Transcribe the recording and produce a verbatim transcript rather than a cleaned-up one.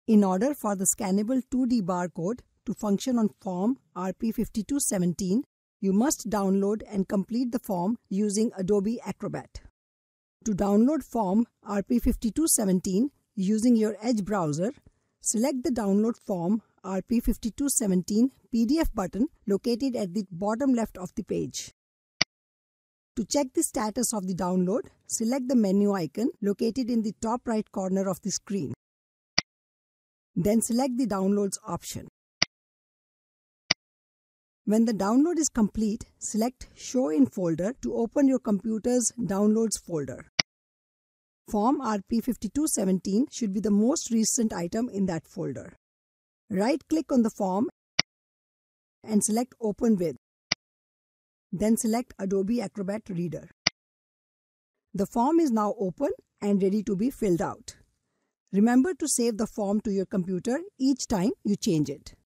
In order for the scannable two D barcode to function on form R P fifty-two seventeen, you must download and complete the form using Adobe Acrobat. To download form R P fifty-two seventeen using your Edge browser, select the Download Form R P fifty-two seventeen P D F button located at the bottom left of the page. To check the status of the download, select the menu icon located in the top right corner of the screen. Then select the Downloads option. When the download is complete, select Show in Folder to open your computer's Downloads folder. Form R P fifty-two seventeen should be the most recent item in that folder. Right-click on the form and select Open With. Then select Adobe Acrobat Reader. The form is now open and ready to be filled out. Remember to save the form to your computer each time you change it.